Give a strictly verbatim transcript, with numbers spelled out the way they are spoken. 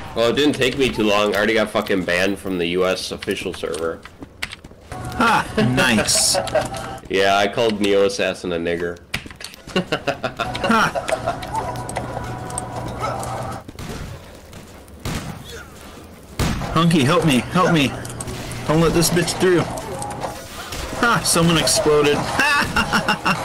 Well, it didn't take me too long. I already got fucking banned from the U S official server. Ah, nice. Yeah, I called Neo Assassin a nigger. Ha! Hunky, help me, help me. Don't let this bitch through. Ha! Someone exploded.